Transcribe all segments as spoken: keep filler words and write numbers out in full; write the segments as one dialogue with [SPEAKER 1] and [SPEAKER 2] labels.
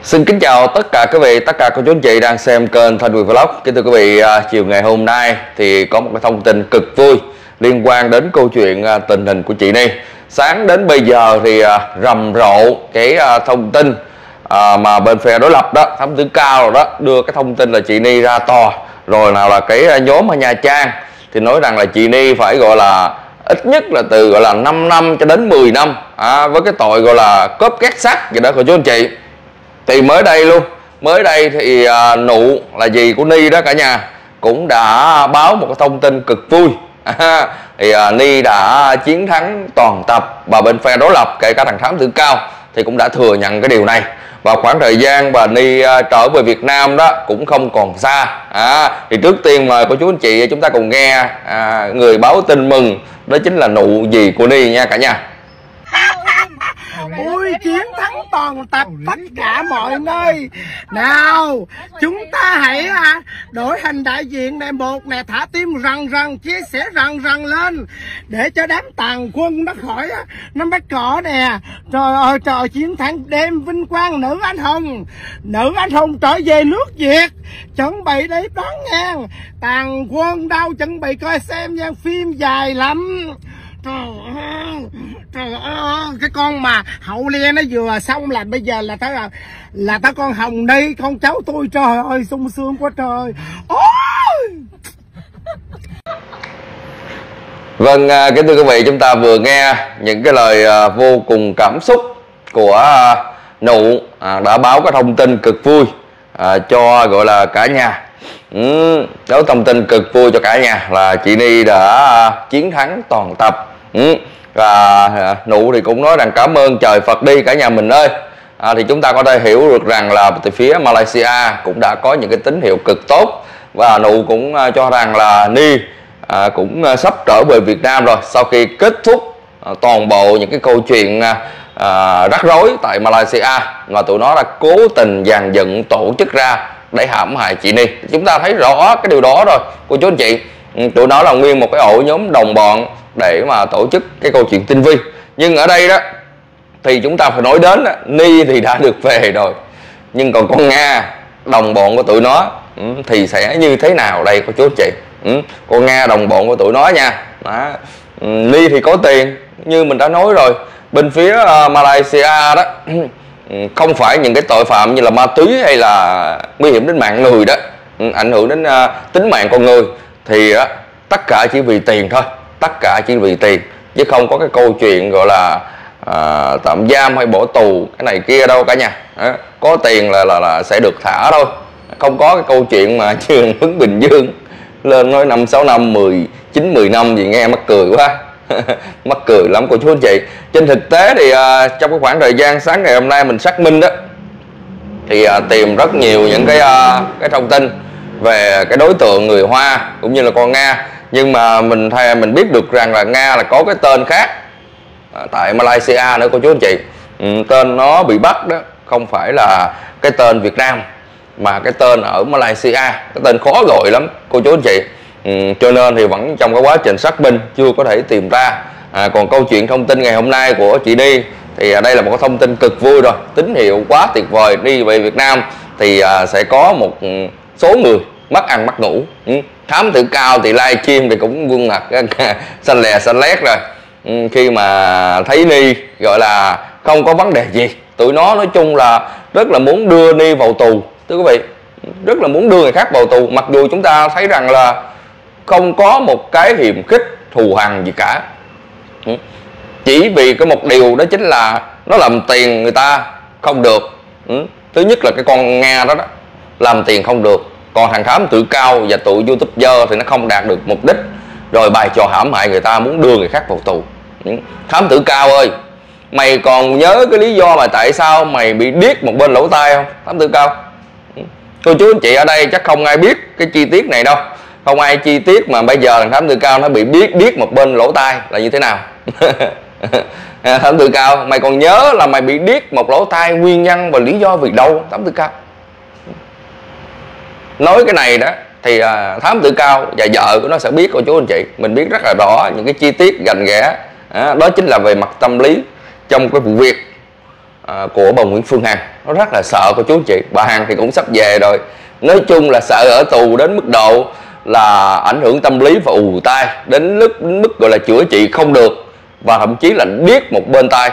[SPEAKER 1] Xin kính chào tất cả quý vị, tất cả cô chú anh chị đang xem kênh Thanh Quyền Vlog. Kính thưa quý vị, chiều ngày hôm nay thì có một cái thông tin cực vui liên quan đến câu chuyện tình hình của chị Ni. Sáng đến bây giờ thì rầm rộ cái thông tin mà bên phe đối lập đó, thám tử cao rồi đó, đưa cái thông tin là chị Ni ra tòa. Rồi nào là cái nhóm ở Nha Trang thì nói rằng là chị Ni phải gọi là ít nhất là từ gọi là năm năm cho đến mười năm à, với cái tội gọi là cướp két sắt vậy đó cô chú anh chị. Thì mới đây luôn, mới đây thì à, nụ là dì của Ni đó cả nhà cũng đã báo một cái thông tin cực vui. À, thì à, Ni đã chiến thắng toàn tập và bên phe đối lập kể cả thằng thám tử cao thì cũng đã thừa nhận cái điều này. Và khoảng thời gian bà Ni à, trở về Việt Nam đó cũng không còn xa. À, thì trước tiên mời cô chú anh chị chúng ta cùng nghe à, người báo tin mừng, đó chính là nụ dì của Ni nha cả nhà.
[SPEAKER 2] Ôi, chiến thắng toàn tập tất cả mọi nơi. Nào chúng ta hãy à, đổi hình đại diện này một nè, thả tim rần rần, chia sẻ rần rần lên để cho đám tàn quân nó khỏi à, nó bắt cỏ nè. Trời ơi trời, chiến thắng đêm vinh quang nữ anh hùng, nữ anh hùng trở về nước Việt, chuẩn bị để đón ngang tàn quân đâu, chuẩn bị coi xem nha, phim dài lắm. Trời ơi, trời ơi, cái con mà Hậu Lia nó vừa xong là bây giờ là tao là là tao con Hồng Ni, con cháu tôi, trời ơi sung sướng quá trời. Ôi!
[SPEAKER 1] Vâng, kính thưa quý vị, chúng ta vừa nghe những cái lời vô cùng cảm xúc của nụ đã báo cái thông tin cực vui cho gọi là cả nhà. Ừ, đó thông tin cực vui cho cả nhà là chị Ni đã chiến thắng toàn tập. Ừ, và nụ thì cũng nói rằng cảm ơn trời Phật đi cả nhà mình ơi. À, thì chúng ta có thể hiểu được rằng là từ phía Malaysia cũng đã có những cái tín hiệu cực tốt, và nụ cũng cho rằng là Ni à, cũng sắp trở về Việt Nam rồi, sau khi kết thúc à, toàn bộ những cái câu chuyện à, rắc rối tại Malaysia mà tụi nó đã cố tình dàn dựng tổ chức ra để hãm hại chị Ni. Chúng ta thấy rõ cái điều đó rồi cô chú anh chị. Tụi nó là nguyên một cái ổ nhóm đồng bọn để mà tổ chức cái câu chuyện tinh vi. Nhưng ở đây đó thì chúng ta phải nói đến đó, Ni thì đã được về rồi, nhưng còn con Nga đồng bọn của tụi nó thì sẽ như thế nào đây cô chú anh chị. Con Nga đồng bọn của tụi nó nha đó. Ni thì có tiền như mình đã nói rồi, bên phía uh, Malaysia đó không phải những cái tội phạm như là ma túy hay là nguy hiểm đến mạng người đó, ảnh hưởng đến uh, tính mạng con người, thì uh, tất cả chỉ vì tiền thôi, tất cả chỉ vì tiền, chứ không có cái câu chuyện gọi là uh, tạm giam hay bỏ tù cái này kia đâu cả nhà. uh, có tiền là, là là sẽ được thả thôi, không có cái câu chuyện mà trường Hướng Bình Dương lên nói năm sáu năm, mười chín mười năm gì nghe mắc cười quá. Mắc cười lắm cô chú anh chị. Trên thực tế thì uh, trong cái khoảng thời gian sáng ngày hôm nay mình xác minh đó thì uh, tìm rất nhiều những cái uh, cái thông tin về cái đối tượng người Hoa cũng như là con Nga, nhưng mà mình thay mình biết được rằng là Nga là có cái tên khác uh, tại Malaysia nữa cô chú anh chị. Ừ, tên nó bị bắt đó không phải là cái tên Việt Nam mà cái tên ở Malaysia, cái tên khó gọi lắm cô chú anh chị. Ừ, cho nên thì vẫn trong cái quá trình xác minh chưa có thể tìm ra. À, còn câu chuyện thông tin ngày hôm nay của chị Ni thì à, đây là một cái thông tin cực vui rồi, tín hiệu quá tuyệt vời. Đi về Việt Nam thì à, sẽ có một số người mất ăn mất ngủ. Ừ, thám tử cao thì live stream thì cũng gương mặt xanh lè xanh lét rồi. Ừ, khi mà thấy Ni gọi là không có vấn đề gì, tụi nó nói chung là rất là muốn đưa Ni vào tù thưa quý vị, rất là muốn đưa người khác vào tù, mặc dù chúng ta thấy rằng là không có một cái hiềm khích thù hằn gì cả. Chỉ vì cái một điều đó chính là nó làm tiền người ta không được. Thứ nhất là cái con Nga đó, đó làm tiền không được, còn thằng thám tử cao và tụi YouTuber thì nó không đạt được mục đích, rồi bài trò hãm hại người ta, muốn đưa người khác vào tù. Thám tử cao ơi, mày còn nhớ cái lý do mà tại sao mày bị điếc một bên lỗ tai không thám tử cao? Cô chú anh chị ở đây chắc không ai biết cái chi tiết này đâu, không ai chi tiết mà bây giờ thằng thám tử cao nó bị biết điếc một bên lỗ tai là như thế nào. Thám tử cao, mày còn nhớ là mày bị điếc một lỗ tai nguyên nhân và lý do vì đâu thám tử cao? Nói cái này đó thì à, thám tử cao và vợ của nó sẽ biết cô chú anh chị. Mình biết rất là rõ những cái chi tiết gành ghẽ, à, đó chính là về mặt tâm lý trong cái vụ việc. à, của bà Nguyễn Phương Hằng. Nó rất là sợ cô chú anh chị. Bà Hằng thì cũng sắp về rồi. Nói chung là sợ ở tù đến mức độ là ảnh hưởng tâm lý và ù tai, đến lúc đến mức gọi là chữa trị không được, và thậm chí là điếc một bên tai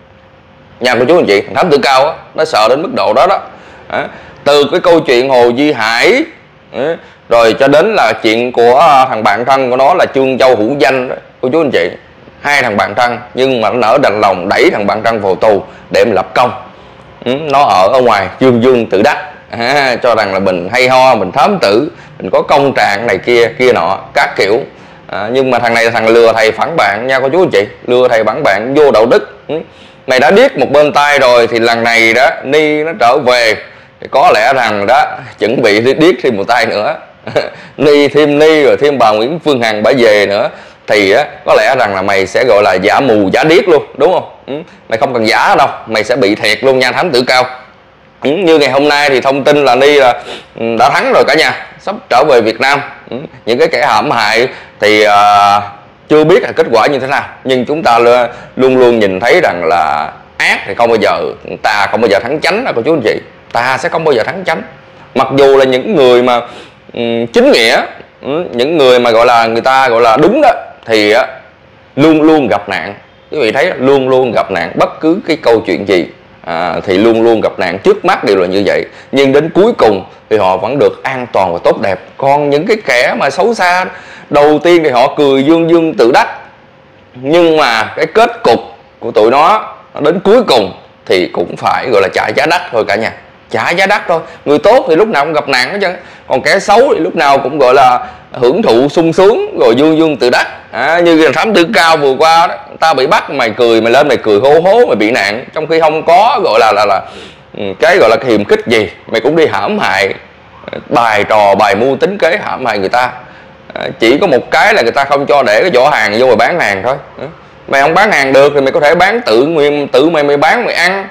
[SPEAKER 1] nha cô chú anh chị. Thằng Thám Tử Cao á, nó sợ đến mức độ đó đó. À, từ cái câu chuyện Hồ Duy Hải à, rồi cho đến là chuyện của thằng bạn thân của nó là Trương Châu Hữu Danh đó, cô chú anh chị. Hai thằng bạn thân nhưng mà nó nỡ đành lòng đẩy thằng bạn thân vào tù để mà lập công. Ừ, nó ở ở ngoài dương dương tự đắc, à, cho rằng là mình hay ho, mình thám tử, mình có công trạng này kia kia nọ các kiểu. À, nhưng mà thằng này là thằng lừa thầy phản bạn nha cô chú anh chị, lừa thầy phản bạn vô đạo đức. Ừ. Mày đã điếc một bên tai rồi thì lần này đó Ni nó trở về thì có lẽ rằng đó chuẩn bị điếc thêm một tay nữa. Ni thêm Ni rồi thêm bà Nguyễn Phương Hằng bả về nữa thì á, có lẽ rằng là mày sẽ gọi là giả mù giả điếc luôn, đúng không? Ừ. Mày không cần giả đâu, mày sẽ bị thiệt luôn nha Thám Tử Cao. Ừ. Như ngày hôm nay thì thông tin là Ni là đã thắng rồi cả nhà, sắp trở về Việt Nam. Ừ. Những cái kẻ hãm hại thì uh, chưa biết là kết quả như thế nào, nhưng chúng ta luôn luôn nhìn thấy rằng là ác thì không bao giờ, ta không bao giờ thắng chánh đó cô chú anh chị. Ta sẽ không bao giờ thắng chánh, mặc dù là những người mà um, chính nghĩa, um, những người mà gọi là người ta gọi là đúng đó thì uh, luôn luôn gặp nạn. Quý vị thấy luôn luôn gặp nạn, bất cứ cái câu chuyện gì à, thì luôn luôn gặp nạn, trước mắt đều là như vậy, nhưng đến cuối cùng thì họ vẫn được an toàn và tốt đẹp. Còn những cái kẻ mà xấu xa, đầu tiên thì họ cười dương dương tự đắc, nhưng mà cái kết cục của tụi nó đến cuối cùng thì cũng phải gọi là trả giá đắt thôi cả nhà, trả giá đắt thôi. Người tốt thì lúc nào cũng gặp nạn hết trơn, còn kẻ xấu thì lúc nào cũng gọi là hưởng thụ sung sướng rồi dương dương tự đắc. À, như là Thám Tử Cao vừa qua đó, ta bị bắt mày cười, mày lên mày cười hô hố, mày bị nạn, trong khi không có gọi là là là cái gọi là cái hiềm khích gì, mày cũng đi hãm hại, bài trò bài mưu tính kế hãm hại người ta. À, chỉ có một cái là người ta không cho để cái giỏ hàng vô mà bán hàng thôi. À, mày không bán hàng được thì mày có thể bán tự nguyên tự mày mày bán mày ăn,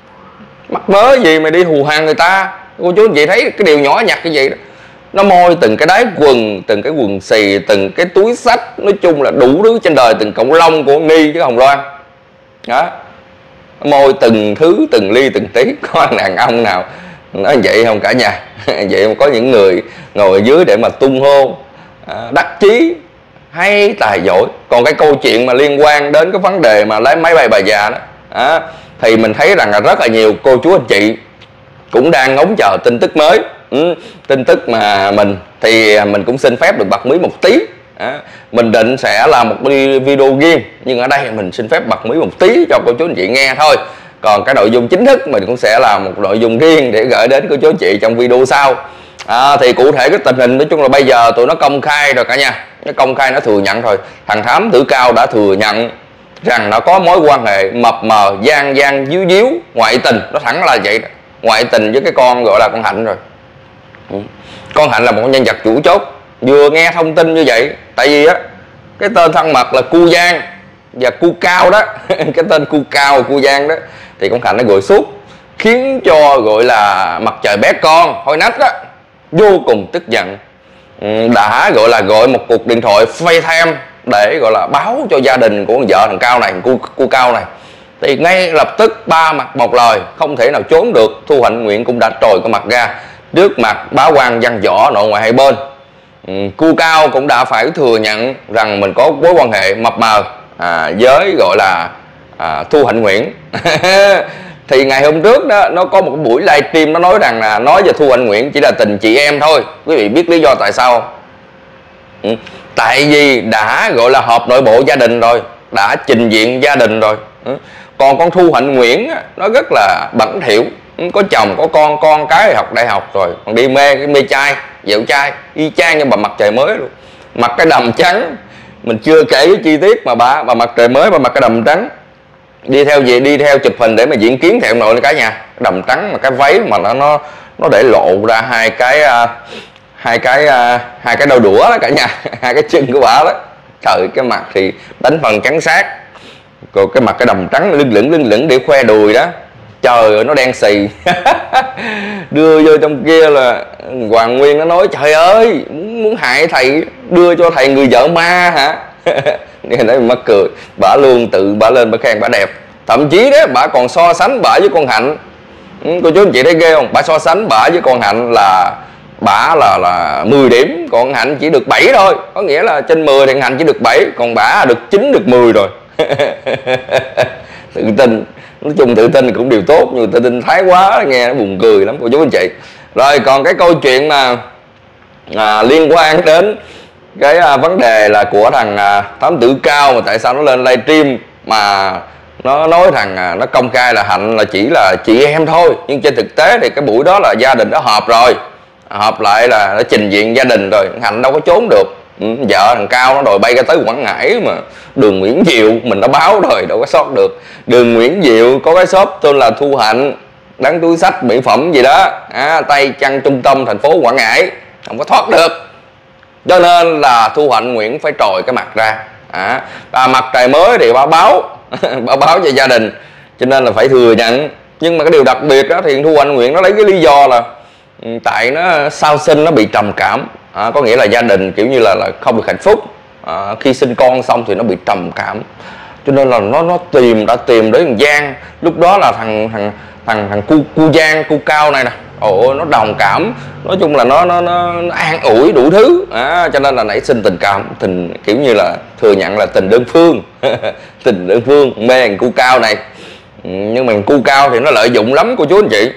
[SPEAKER 1] mắc mớ gì mày đi hù hàng người ta. Cô chú anh chị thấy cái điều nhỏ nhặt như vậy đó, nó môi từng cái đáy quần, từng cái quần xì, từng cái túi xách, nói chung là đủ thứ trên đời, từng cọng lông của Ni chứ Hồng Loan đó, nó môi từng thứ từng ly từng tí. Có đàn ông nào nói vậy không cả nhà? Vậy mà có những người ngồi ở dưới để mà tung hô à, đắc chí hay tài giỏi. Còn cái câu chuyện mà liên quan đến cái vấn đề mà lấy máy bay bà già đó à, thì mình thấy rằng là rất là nhiều cô chú anh chị cũng đang ngóng chờ tin tức mới. Ừ, tin tức mà mình thì mình cũng xin phép được bật mí một tí. À, mình định sẽ làm một video riêng, nhưng ở đây mình xin phép bật mí một tí cho cô chú anh chị nghe thôi. Còn cái nội dung chính thức mình cũng sẽ làm một nội dung riêng để gửi đến cô chú anh chị trong video sau. À, thì cụ thể cái tình hình nói chung là bây giờ tụi nó công khai rồi cả nhà, nó công khai, nó thừa nhận rồi. Thằng Thám Tử Cao đã thừa nhận rằng nó có mối quan hệ mập mờ, gian gian díu díu, ngoại tình. Nó thẳng là vậy đó, ngoại tình với cái con gọi là con Hạnh rồi. Ừ. Con Hạnh là một nhân vật chủ chốt. Vừa nghe thông tin như vậy, tại vì á cái tên thân mật là Cu Giang và Cu Cao đó cái tên Cu Cao, Cu Giang đó, thì con Hạnh nó gọi suốt, khiến cho gọi là mặt trời bé con Hôi Nách đó vô cùng tức giận. Ừ, đã gọi là gọi một cuộc điện thoại FaceTime để gọi là báo cho gia đình của con vợ thằng Cao này, Cu, Cu Cao này. Thì ngay lập tức ba mặt một lời, không thể nào trốn được. Thu Hạnh Nguyện cũng đã trồi cái mặt ra trước mặt bá quan văn võ nội ngoại hai bên. Ừ, Cu Cao cũng đã phải thừa nhận rằng mình có mối quan hệ mập mờ à, với gọi là à, Thu Hạnh Nguyễn. Thì ngày hôm trước đó nó có một cái buổi livestream, nó nói rằng là nói về Thu Hạnh Nguyễn chỉ là tình chị em thôi. Quý vị biết lý do tại sao không? Ừ, tại vì đã gọi là họp nội bộ gia đình rồi, đã trình diện gia đình rồi. Ừ, còn con Thu Hạnh Nguyễn nó rất là bẩn thỉu, có chồng có con, con cái học đại học rồi còn đi mê cái mê trai dẹo trai y chang như bà Mặt Trời Mới luôn, mặc cái đầm trắng. Mình chưa kể cái chi tiết mà bà bà Mặt Trời Mới bà mặc cái đầm trắng đi theo gì đi theo chụp hình để mà diễn kiến thẹo nội cả nhà. Cái đầm trắng mà cái váy mà nó nó nó để lộ ra hai cái uh, hai cái uh, hai cái đầu đũa đó cả nhà hai cái chân của bà đó. Trời, cái mặt thì đánh phần trắng sát, còn cái mặt cái đầm trắng lưng lửng lưng lửng để khoe đùi đó. Trời ơi, nó đen xì. Đưa vô trong kia là Hoàng Nguyên nó nói trời ơi, muốn, muốn hại thầy, đưa cho thầy người vợ ma hả? Nghe nói mắc cười. Bả luôn tự bả lên bả khen bả đẹp. Thậm chí đấy bà còn so sánh bà với con Hạnh. Ừ, cô chú anh chị thấy ghê không? Bà so sánh bà với con Hạnh là bà là là mười điểm, còn Hạnh chỉ được bảy thôi. Có nghĩa là trên mười thì Hạnh chỉ được bảy, còn bà được chín, được mười rồi. Tự tin, nói chung tự tin cũng điều tốt, nhưng tự tin thái quá nghe nó buồn cười lắm cô chú anh chị. Rồi còn cái câu chuyện mà à, liên quan đến cái à, vấn đề là của thằng à, Thám Tử Cao, mà tại sao nó lên livestream mà nó nói rằng à, nó công khai là Hạnh là chỉ là chị em thôi, nhưng trên thực tế thì cái buổi đó là gia đình đã họp rồi, họp lại là nó trình diện gia đình rồi, Hạnh đâu có trốn được. Ừ, vợ thằng Cao nó đòi bay ra tới Quảng Ngãi mà Đường Nguyễn Diệu mình đã báo rồi, đâu có sót được. Đường Nguyễn Diệu có cái shop tên là Thu Hạnh bán túi xách mỹ phẩm gì đó, à, tay chăn trung tâm thành phố Quảng Ngãi, không có thoát được. Cho nên là Thu Hạnh Nguyễn phải trồi cái mặt ra, à, và mặt trời mới thì bà báo bà báo cho gia đình, cho nên là phải thừa nhận. Nhưng mà cái điều đặc biệt đó thì Thu Hạnh Nguyễn nó lấy cái lý do là tại nó sau sinh nó bị trầm cảm, à, có nghĩa là gia đình kiểu như là, là không được hạnh phúc, à, khi sinh con xong thì nó bị trầm cảm, cho nên là nó nó tìm đã tìm đến thằng Giang. Lúc đó là thằng thằng thằng thằng cu cu Giang, cu Cao này nè, ồ nó đồng cảm, nói chung là nó nó nó, nó an ủi đủ thứ, à, cho nên là nảy sinh tình cảm, tình kiểu như là thừa nhận là tình đơn phương. Tình đơn phương, mê thằng cu Cao này. Nhưng mà cu Cao thì nó lợi dụng lắm cô chú anh chị.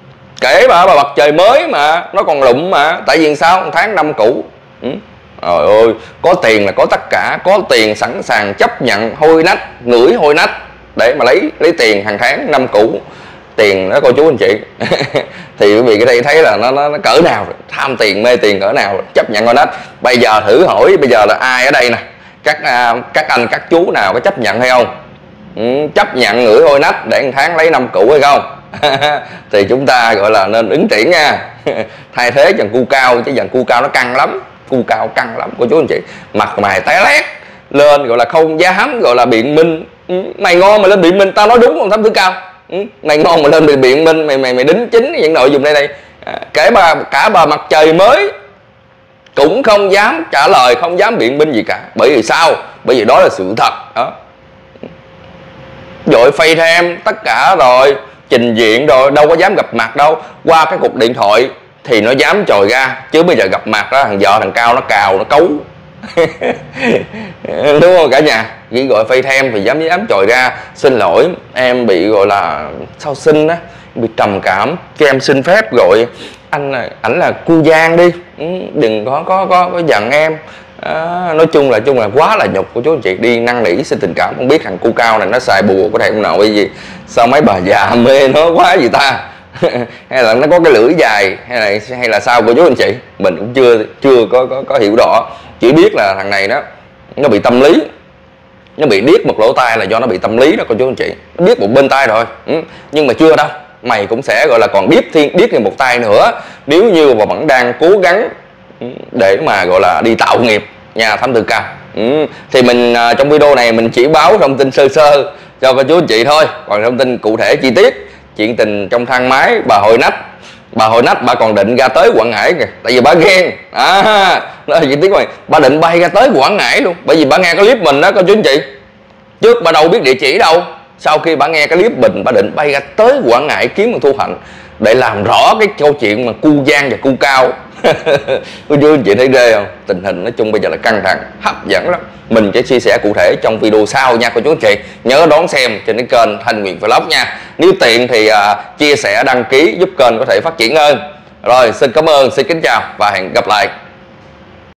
[SPEAKER 1] Kể bà bà mặt trời mới mà nó còn lụm mà, tại vì sao? Một tháng năm cũ. Ừ. Trời ơi, có tiền là có tất cả, có tiền sẵn sàng chấp nhận hôi nách, ngửi hôi nách để mà lấy lấy tiền hàng tháng năm cũ. Tiền đó cô chú anh chị. Thì quý vị cái đây thấy là nó, nó nó cỡ nào, tham tiền mê tiền cỡ nào, chấp nhận hôi nách. Bây giờ thử hỏi bây giờ là ai ở đây nè, các uh, các anh các chú nào có chấp nhận hay không? Ừ, chấp nhận ngửi hôi nách để một tháng lấy năm cũ hay không? Thì chúng ta gọi là nên ứng tuyển nha. Thay thế dàn cu Cao, chứ dàn cu Cao nó căng lắm, cu Cao căng lắm cô chú anh chị, mặt mày tái lét lên, gọi là không dám gọi là biện minh. Ừ, mày ngon mà lên biện minh, tao nói đúng không Thám Tử Cao? Ừ, mày ngon mà lên biện minh, mày mày mày đính chính những nội dung đây đây. À, kể bà cả bà mặt trời mới cũng không dám trả lời, không dám biện minh gì cả. Bởi vì sao? Bởi vì đó là sự thật đó. Dội phay thêm tất cả rồi, trình diện rồi, đâu có dám gặp mặt đâu. Qua cái cuộc điện thoại thì nó dám trồi ra, chứ bây giờ gặp mặt đó thằng vợ thằng Cao nó cào nó cấu. Đúng không cả nhà? Chỉ gọi phay thêm thì dám dám trồi ra, xin lỗi em bị gọi là sau sinh á, bị trầm cảm, cho em xin phép gọi anh là ảnh là cu Giang đi, đừng có có có, có giận em. À, nói chung là chung là quá là nhục của chú anh chị, đi năn nỉ xin tình cảm. Không biết thằng cu Cao này nó xài bùa có thể không nội gì, sao mấy bà già mê nó quá gì ta? Hay là nó có cái lưỡi dài, hay là hay là sao cô chú anh chị, mình cũng chưa chưa có có, có hiểu rõ. Chỉ biết là thằng này nó nó bị tâm lý, nó bị điếc một lỗ tai là do nó bị tâm lý đó cô chú anh chị, nó điếc một bên tai rồi. Ừ. Nhưng mà chưa đâu, mày cũng sẽ gọi là còn điếc thiên điếc thêm một tay nữa, nếu như mà vẫn đang cố gắng để mà gọi là đi tạo nghiệp nhà Thám Tử Cao. Ừ. Thì mình trong video này mình chỉ báo thông tin sơ sơ cho cô chú anh chị thôi, còn thông tin cụ thể chi tiết chuyện tình trong thang máy bà Hội Nách, bà Hội Nách bà còn định ra tới Quảng Ngãi kìa, tại vì bà ghen. À, đó là chi tiết này, bà định bay ra tới Quảng Ngãi luôn, bởi vì bà nghe cái clip mình đó cô chú anh chị. Trước bà đâu biết địa chỉ đâu, sau khi bà nghe cái clip mình, bà định bay ra tới Quảng Ngãi kiếm một Thu Hạnh để làm rõ cái câu chuyện mà cu Giang và cu Cao. Cô chú anh chị thấy ghê không? Tình hình nói chung bây giờ là căng thẳng, hấp dẫn lắm. Mình sẽ chia sẻ cụ thể trong video sau nha cô chú anh chị. Nhớ đón xem trên cái kênh Thanh Nguyện Vlog nha. Nếu tiện thì uh, chia sẻ đăng ký giúp kênh có thể phát triển hơn. Rồi xin cảm ơn, xin kính chào và hẹn gặp lại.